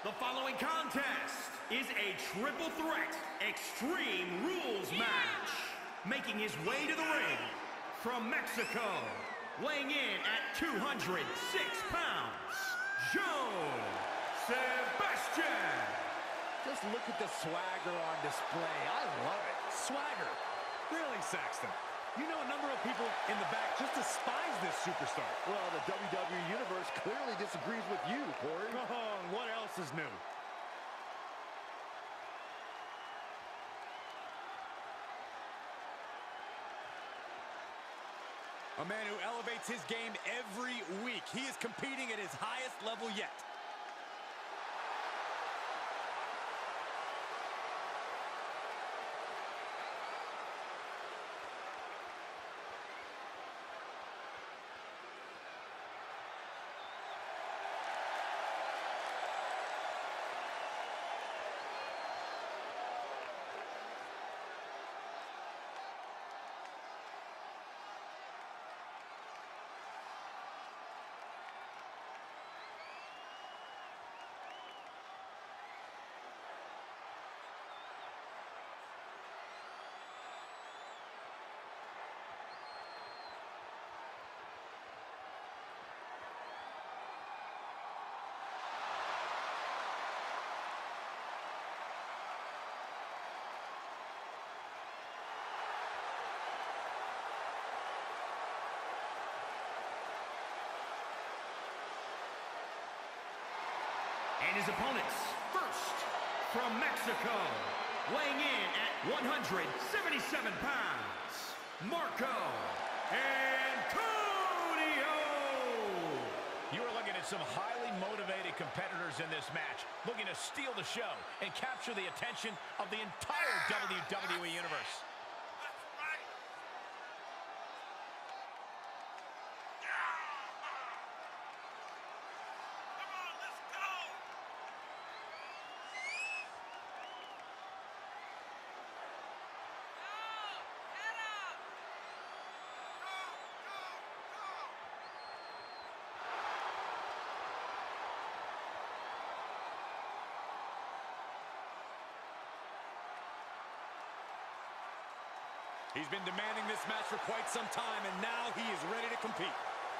The following contest is a triple threat Extreme Rules match. Making his way to the ring from Mexico, weighing in at 206 pounds, Joe Sebastian. Just look at the swagger on display. I love it. Swagger? Really, Saxton? You know a number of people in the back just despise this superstar. Well, the WWE Universe clearly disagrees with you, Corey. Oh, what else is new? A man who elevates his game every week. He is competing at his highest level yet. And his opponents, first, from Mexico, weighing in at 177 pounds, Marco Antonio. You are looking at some highly motivated competitors in this match, looking to steal the show and capture the attention of the entire WWE Universe. He's been demanding this match for quite some time, and now he is ready to compete.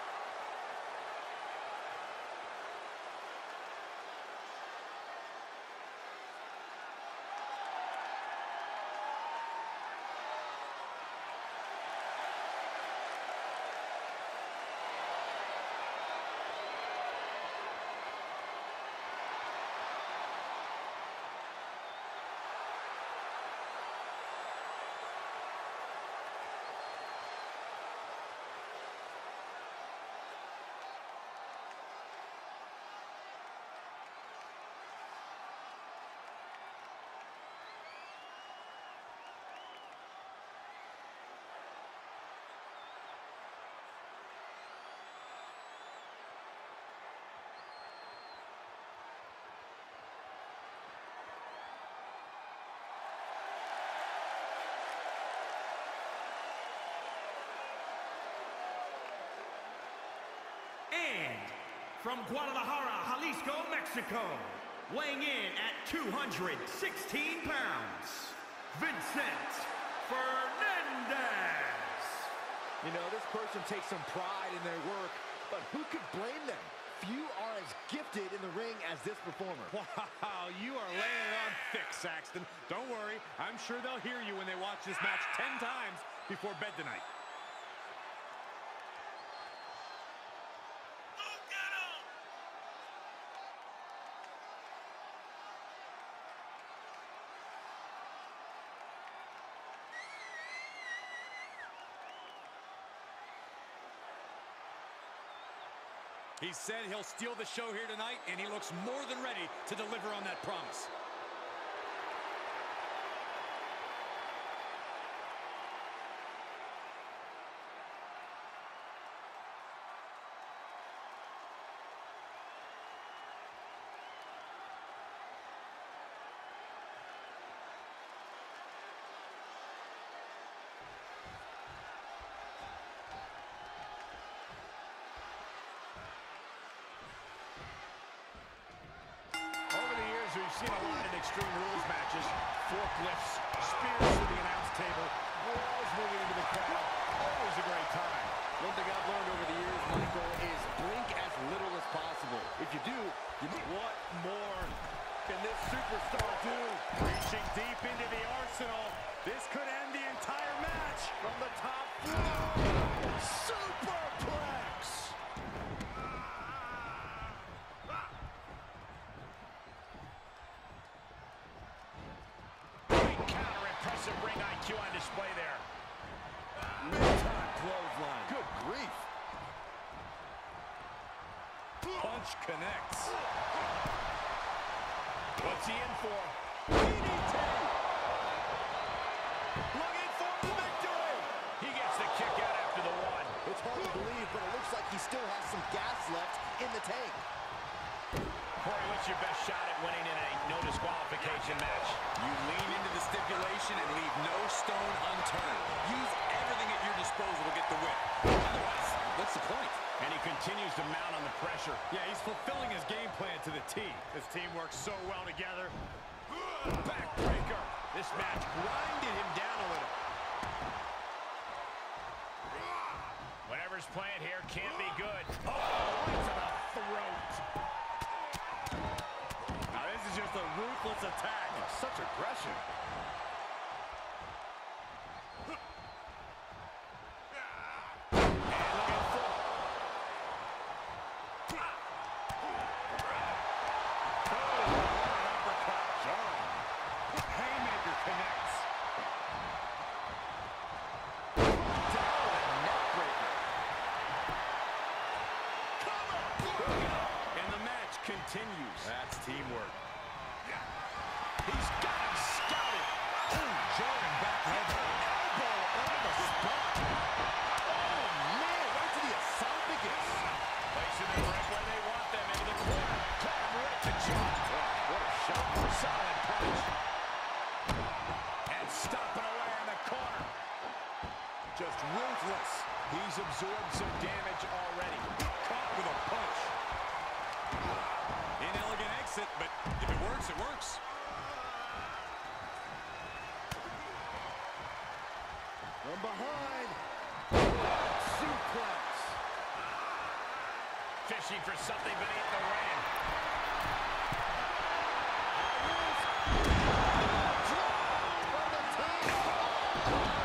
And from Guadalajara, Jalisco, Mexico, weighing in at 216 pounds, Vincent Fernandez. You know, this person takes some pride in their work, but who could blame them? Few are as gifted in the ring as this performer. Wow, you are laying it on thick, Saxton. Don't worry, I'm sure they'll hear you when they watch this match 10 times before bed tonight. He said he'll steal the show here tonight, and he looks more than ready to deliver on that promise. we've seen a lot in Extreme Rules matches. Forklifts, spears to the announce table, walls moving into the crowd. Always a great time. One thing I've learned over the years, Michael, is blink as little as possible. If you do, What more can this superstar do? Reaching deep into the arsenal. This could end the entire match. from the top floor, superplex. Great counter, impressive ring IQ on display there. Mid-time clothesline. Good grief. Punch connects. What's he in for? DDT. Looking for the victory. He gets the kick out after the one. It's hard to believe, but it looks like he still has some gas left in the tank. Corey, what's your best shot at winning in a no disqualification match? You lean into the stipulation and leave no stone unturned. Use everything at your disposal to get the win. Otherwise, what's the point? And he continues to mount on the pressure. Yeah, he's fulfilling his game plan to the T. This team works so well together. Backbreaker. This match grinded him down a little. Whatever's playing here can't be good. Oh, right to the throat. Now this is just a ruthless attack. Such aggression. Haymaker connects. And the match continues. That's teamwork. He's got him scouted. Jordan back elbow on the spot. Oh, man, right to the esophagus. Placing them right where they want them, into the corner. Caught him right to jaw. What a shot. Solid punch. And stomping away in the corner. Just ruthless. He's absorbed some damage already. Caught with a punch. Inelegant exit, but if it works, it works. From behind. Suplex. Fishing for something beneath the ring. From the top.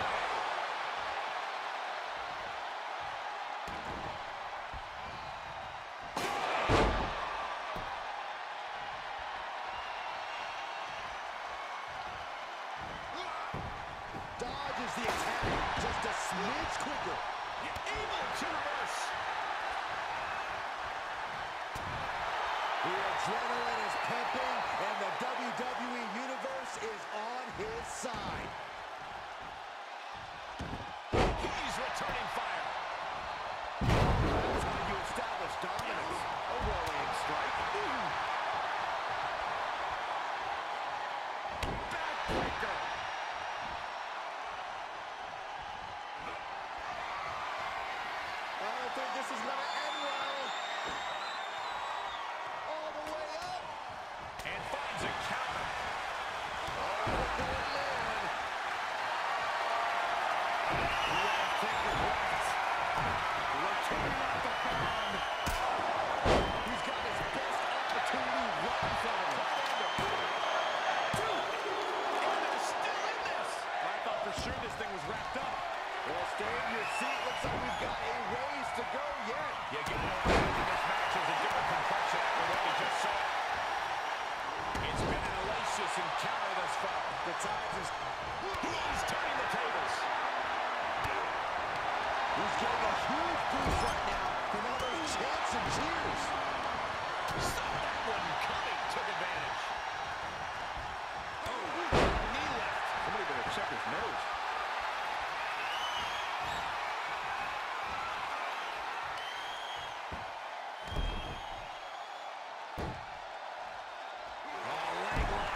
Dodges the attack just a smidge quicker. Able to reverse. The adrenaline is pumping, and the WWE Universe is on his side. He's returning fire. That's how you establish dominance. A rolling strike. Backbreaker. I don't think this is going to end well. All the way up. And finds a counter. Oh, man. Take the breaths. Returning off the bomb. He's got his best opportunity right in front of him. And they're still in this. I thought for sure this thing was wrapped up. Well, stay in your seat. Looks like we've got a ways to go yet. You get no idea this match has a different complexion after what we just saw. It's been an hellacious encounter thus far. The Tides is... He's turning the tables. He's getting a huge boost right now from all those chants and cheers. Saw that one coming. Took advantage. Oh, knee left. Somebody better check his nose. Leg lock.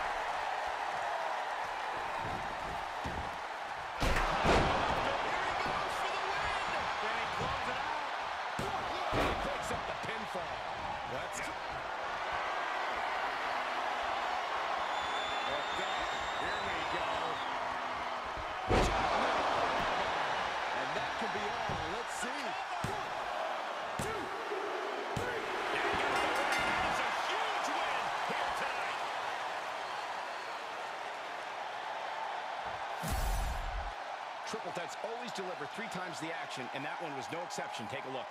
triple threats always deliver 3 times the action, and that one was no exception. Take a look.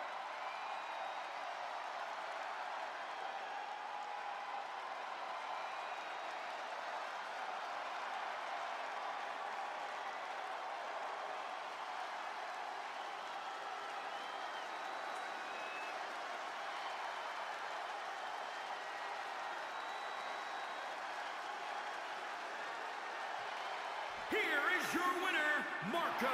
Here is your winner, Marco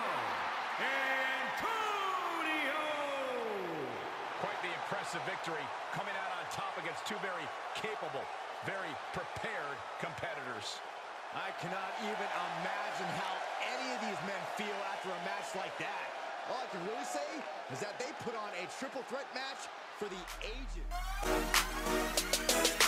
Antonio. Quite the impressive victory, coming out on top against 2 very capable, very prepared competitors. I cannot even imagine how any of these men feel after a match like that. All I can really say is that they put on a triple threat match for the ages.